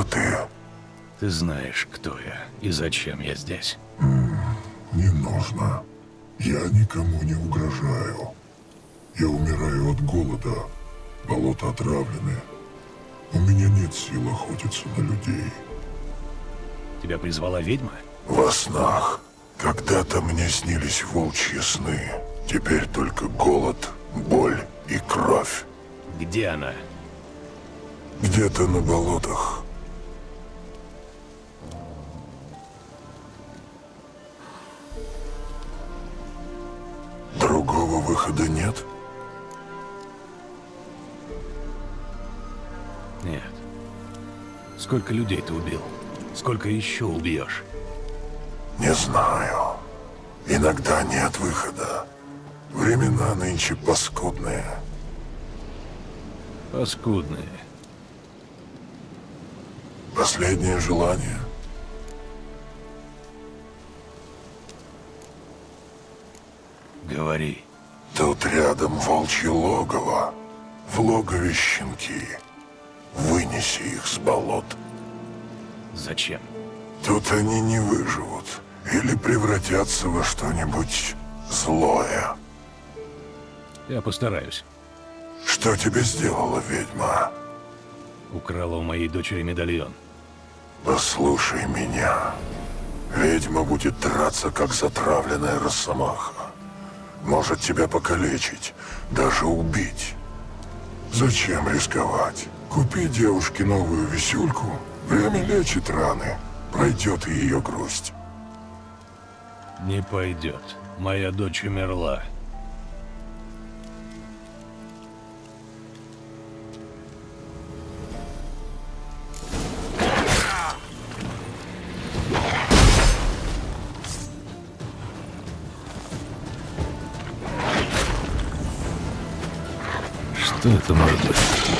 Кто ты? Ты знаешь, кто я и зачем я здесь. Не нужно. Я никому не угрожаю. Я умираю от голода. Болота отравлены. У меня нет сил охотиться на людей. Тебя призвала ведьма? Во снах. Когда-то мне снились волчьи сны. Теперь только голод, боль и кровь. Где она? Где-то на болотах. Другого выхода нет? Нет. Сколько людей ты убил? Сколько еще убьешь? Не знаю. Иногда нет выхода. Времена нынче паскудные. Паскудные. Последнее желание. Говори. Тут рядом волчье логово. В логове щенки. Вынеси их с болот. Зачем? Тут они не выживут. Или превратятся во что-нибудь злое. Я постараюсь. Что тебе сделала ведьма? Украла у моей дочери медальон. Послушай меня. Ведьма будет драться, как затравленная росомаха. Может тебя покалечить, даже убить. Зачем рисковать? Купи девушке новую висюльку. Время лечит раны. Пройдет и ее грусть. Не пойдет. Моя дочь умерла. Что это может быть?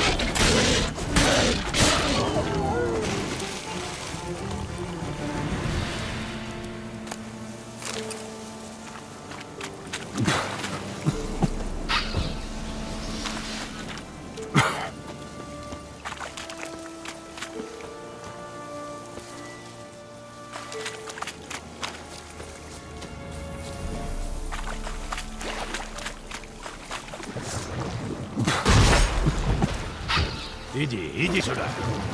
Иди сюда.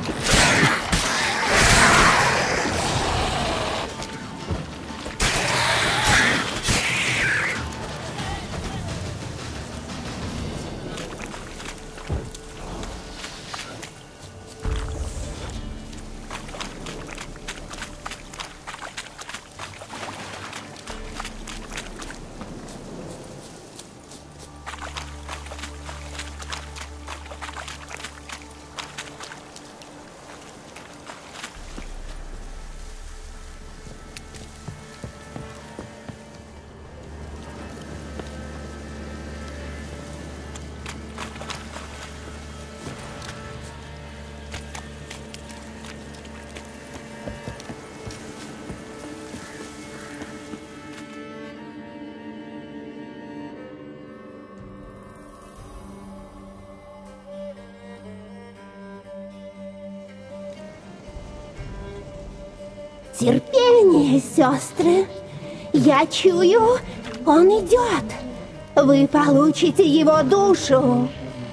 Терпение, сестры. Я чую, он идет. Вы получите его душу.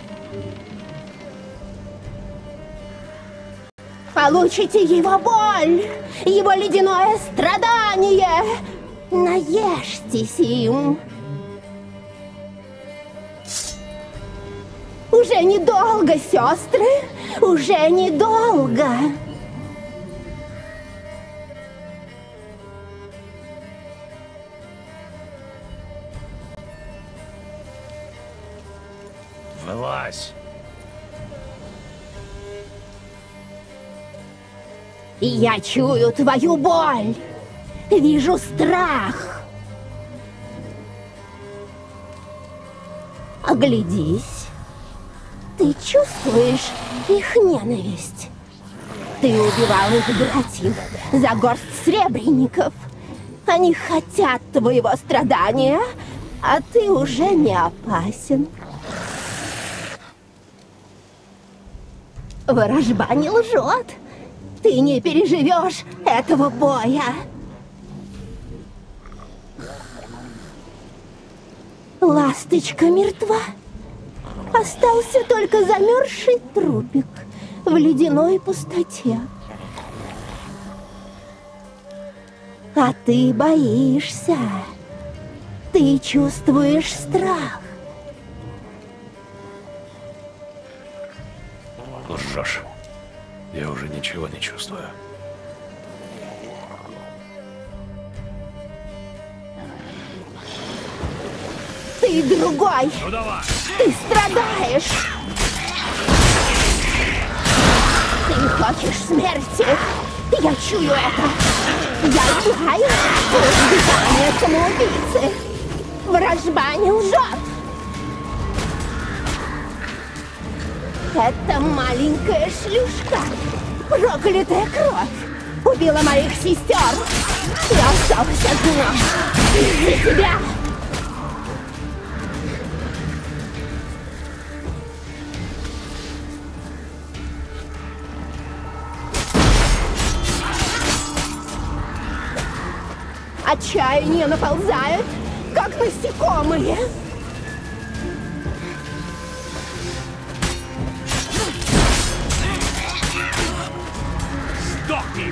Получите его боль, его ледяное страдание. Наешьтесь им. Уже недолго, сестры, уже недолго. Вылазь. Я чую твою боль. Вижу страх. Оглядись. Ты чувствуешь их ненависть? Ты убивал их братьев за горсть сребреников. Они хотят твоего страдания, а ты уже не опасен. Ворожба не лжет. Ты не переживешь этого боя. Ласточка мертва. Остался только замерзший трупик в ледяной пустоте. А ты боишься. Ты чувствуешь страх. Лжешь. Я уже ничего не чувствую. Ты другой. Ну давай! Ты страдаешь. Ты хочешь смерти. Я чую это. Я знаю дыхание самоубийцы. Вражба не лжет. Это маленькая шлюшка. Проклятая кровь. Убила моих сестер. И осталась одна. Из-за тебя. Отчаяние наползает, как насекомые. Сдохни!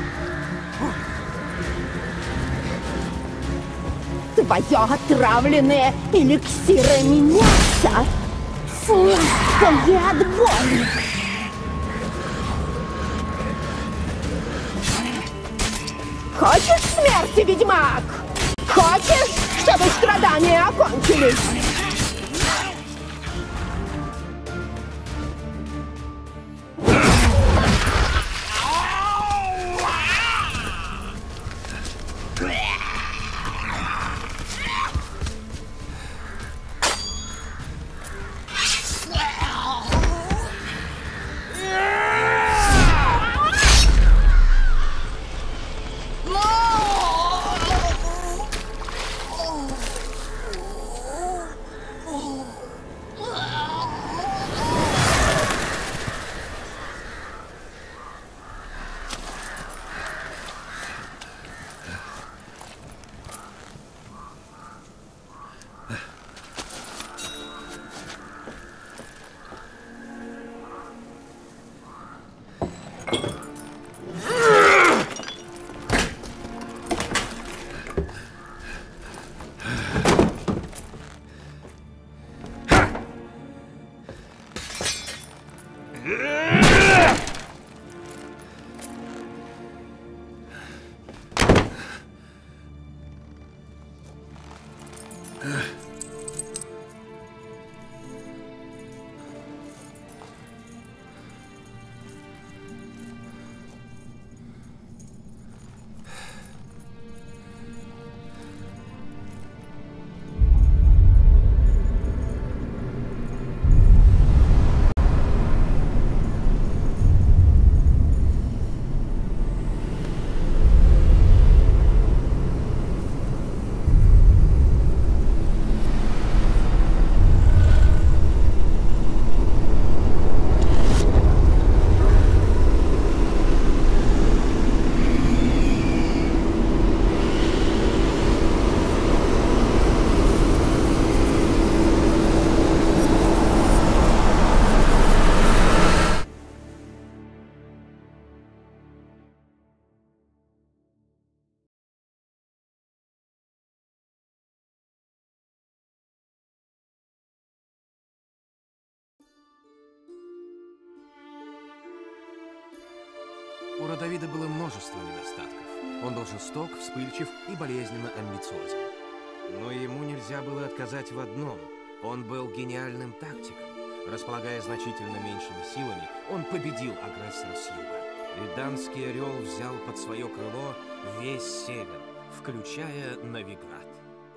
Твое отравленное эликсирами мясо. Сладкое от боли. Хочешь смерти, ведьмак? Хочешь, чтобы страдания окончились? У Родовида было множество недостатков. Он был жесток, вспыльчив и болезненно амбициозен. Но ему нельзя было отказать в одном. Он был гениальным тактиком. Располагая значительно меньшими силами, он победил агрессора с юга. Риданский орел взял под свое крыло весь север, включая Новиград.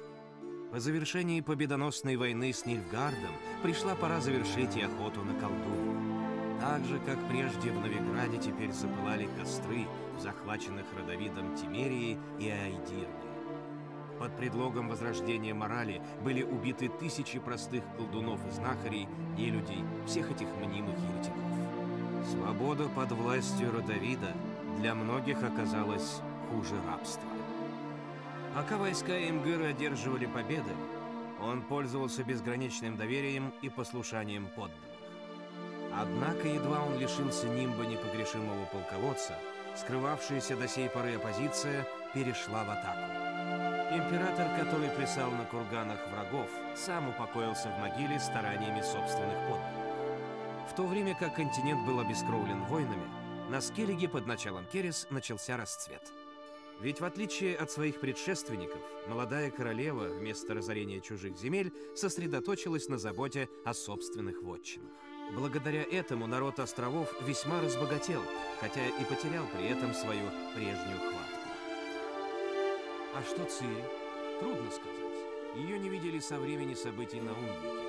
По завершении победоносной войны с Нильфгардом пришла пора завершить и охоту на колдунью. Так же, как прежде, в Новиграде теперь запылали костры в захваченных Родовидом Тимерии и Аидирне. Под предлогом возрождения морали были убиты тысячи простых колдунов и знахарей, нелюдей, всех этих мнимых еретиков. Свобода под властью Родовида для многих оказалось хуже рабства. Пока войска Имгыра одерживали победы, он пользовался безграничным доверием и послушанием подданных. Однако, едва он лишился нимба непогрешимого полководца, скрывавшаяся до сей поры оппозиция перешла в атаку. Император, который плясал на курганах врагов, сам упокоился в могиле стараниями собственных подданных. В то время как континент был обескровлен войнами, на Скеллиге под началом Керес начался расцвет. Ведь в отличие от своих предшественников, молодая королева вместо разорения чужих земель сосредоточилась на заботе о собственных вотчинах. Благодаря этому народ островов весьма разбогател, хотя и потерял при этом свою прежнюю хватку. А что Цири? Трудно сказать. Ее не видели со времени событий на Ундвике.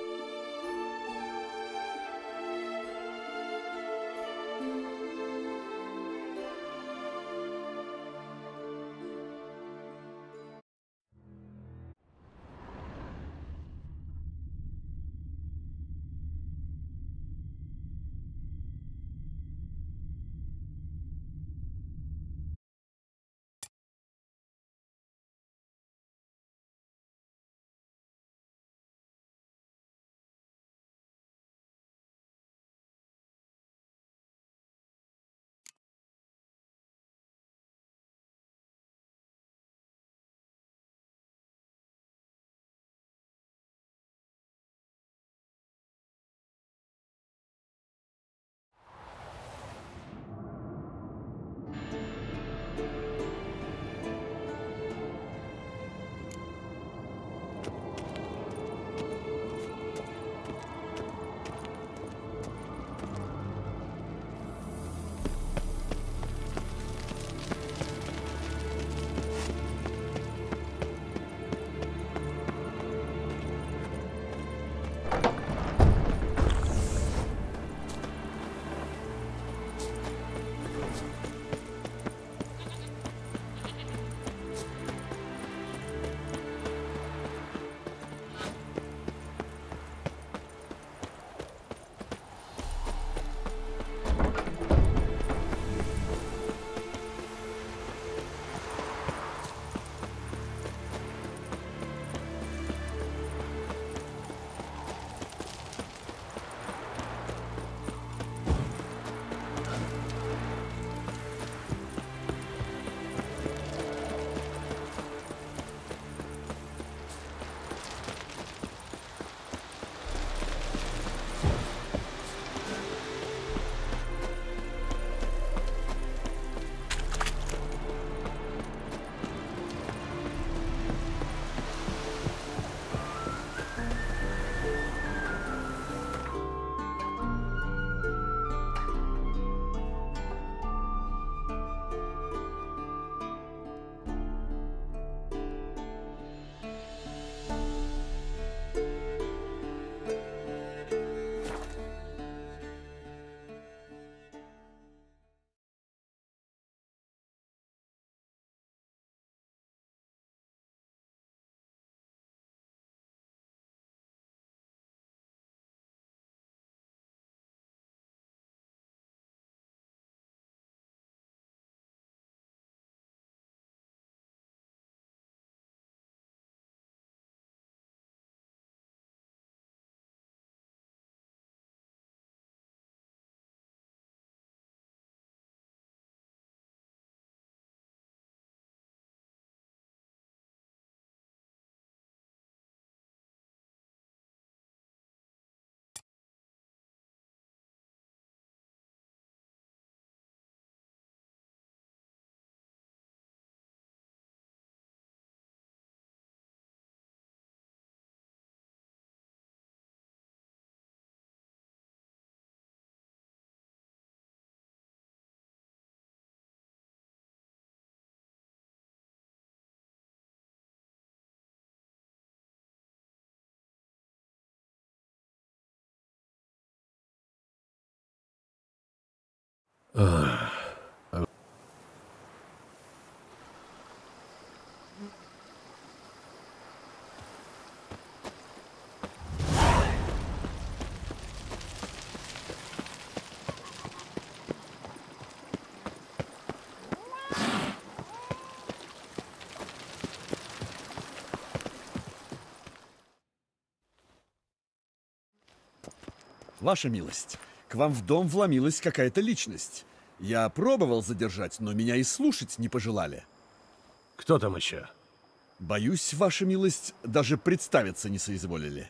Ваша милость, к вам в дом вломилась какая-то личность. Я пробовал задержать, но меня и слушать не пожелали. Кто там еще? Боюсь, ваша милость, даже представиться не соизволили.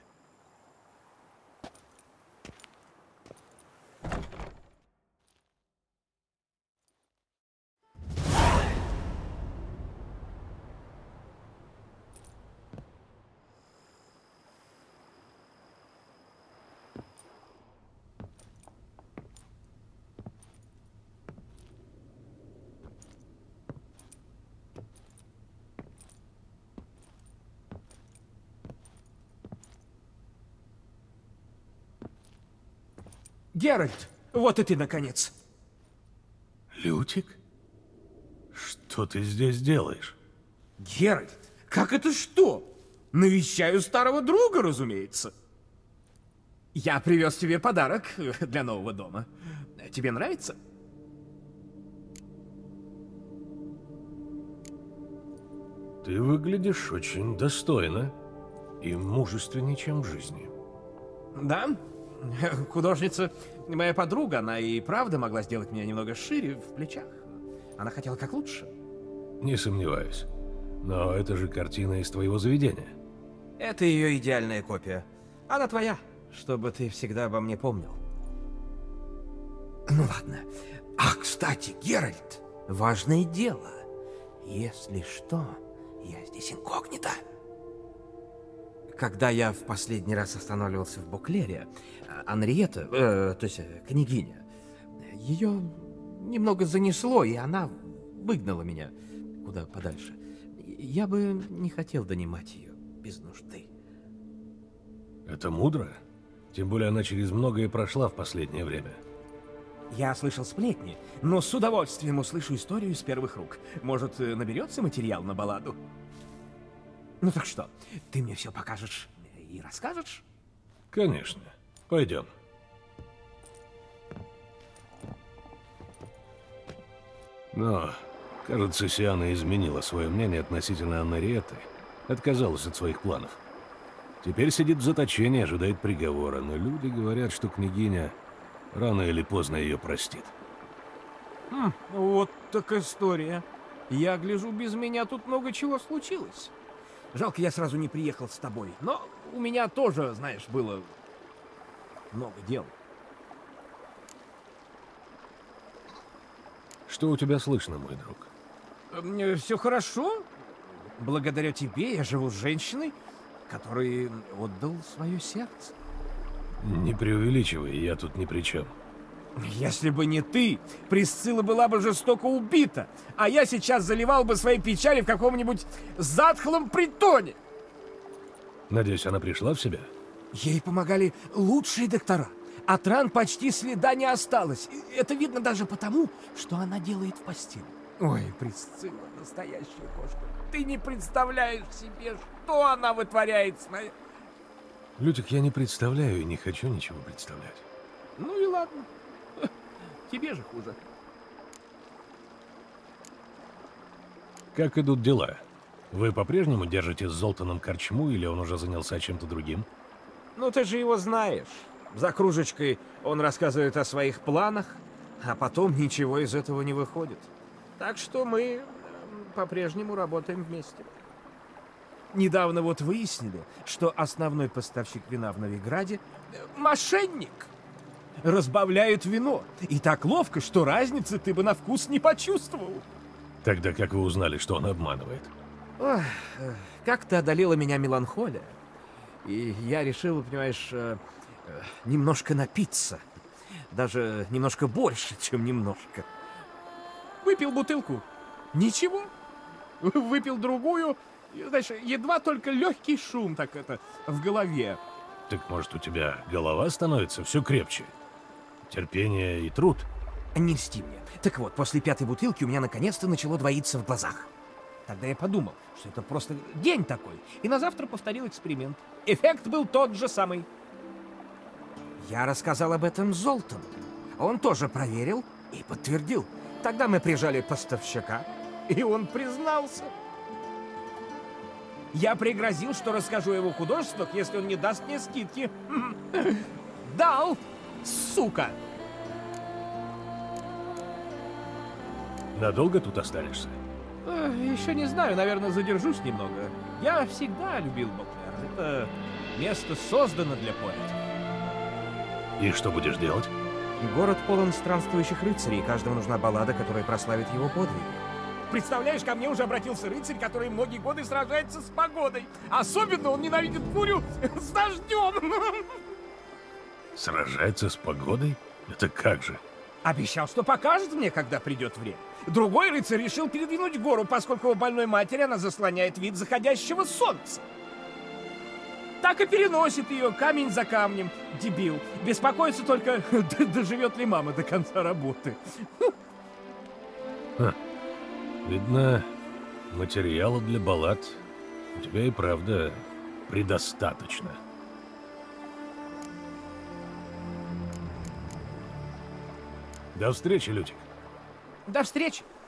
Геральт, вот и ты, наконец. Лютик? Что ты здесь делаешь? Геральт, как это что? Навещаю старого друга, разумеется. Я привез тебе подарок для нового дома. Тебе нравится? Ты выглядишь очень достойно и мужественнее, чем в жизни. Да? Художница моя подруга, она и правда могла сделать меня немного шире в плечах. Она хотела как лучше. Не сомневаюсь. Но это же картина из твоего заведения. Это ее идеальная копия. Она твоя, чтобы ты всегда обо мне помнил. Ну ладно. Ах, кстати, Геральт, важное дело. Если что, я здесь инкогнито. Когда я в последний раз останавливался в Буклере, Анриета, то есть княгиня, ее немного занесло, и она выгнала меня куда подальше. Я бы не хотел донимать ее без нужды. Это мудро. Тем более она через многое прошла в последнее время. Я слышал сплетни, но с удовольствием услышу историю из первых рук. Может, наберется материал на балладу? Ну так что, ты мне все покажешь и расскажешь? Конечно. Пойдем. Но, кажется, Сиана изменила свое мнение относительно Анриеты, отказалась от своих планов. Теперь сидит в заточении, ожидает приговора, но люди говорят, что княгиня рано или поздно ее простит. Вот так история. Я гляжу, без меня тут много чего случилось. Жалко, я сразу не приехал с тобой, но у меня тоже, знаешь, было много дел. Что у тебя слышно, мой друг? Все хорошо. Благодаря тебе я живу с женщиной, которой отдал свое сердце. Не преувеличивай, я тут ни при чем. Если бы не ты, Присцилла была бы жестоко убита, а я сейчас заливал бы свои печали в каком-нибудь затхлом притоне. Надеюсь, она пришла в себя? Ей помогали лучшие доктора. От ран почти следа не осталось. Это видно даже потому, что она делает в постели. Ой, Присцилла, настоящая кошка. Ты не представляешь себе, что она вытворяет с моей... Лютик, я не представляю и не хочу ничего представлять. Ну и ладно. Тебе же хуже. Как идут дела? Вы по-прежнему держите с Золтаном корчму, или он уже занялся чем-то другим? Ну ты же его знаешь. За кружечкой он рассказывает о своих планах, а потом ничего из этого не выходит. Так что мы по-прежнему работаем вместе. Недавно вот выяснили, что основной поставщик вина в Новиграде — мошенник. Разбавляют вино. И так ловко, что разницы ты бы на вкус не почувствовал. Тогда как вы узнали, что он обманывает? Ох, как-то одолела меня меланхолия. И я решил, понимаешь, немножко напиться. Даже немножко больше, чем немножко. Выпил бутылку. Ничего. Выпил другую. Знаешь, едва только легкий шум так это в голове. Так может, у тебя голова становится все крепче? Терпение и труд? Не льсти мне. Так вот, после пятой бутылки у меня наконец-то начало двоиться в глазах. Тогда я подумал, что это просто день такой, и на завтра повторил эксперимент. Эффект был тот же самый. Я рассказал об этом Золтану. Он тоже проверил и подтвердил. Тогда мы прижали поставщика, и он признался. Я пригрозил, что расскажу его художествах, если он не даст мне скидки. Дал. сука! Надолго тут останешься? Еще не знаю, наверное, задержусь немного. Я всегда любил Боклер. Это место создано для поэтов. И что будешь делать? Город полон странствующих рыцарей, и каждому нужна баллада, которая прославит его подвиг. Представляешь, ко мне уже обратился рыцарь, который многие годы сражается с погодой. Особенно он ненавидит бурю с дождем. Сражается с погодой? Это как же? Обещал, что покажет мне, когда придет время. Другой рыцарь решил передвинуть гору, поскольку у больной матери она заслоняет вид заходящего солнца. Так и переносит ее камень за камнем, дебил. Беспокоится только, доживет ли мама до конца работы. Видно, материала для баллад у тебя и правда предостаточно. До встречи, Лютик. До встречи.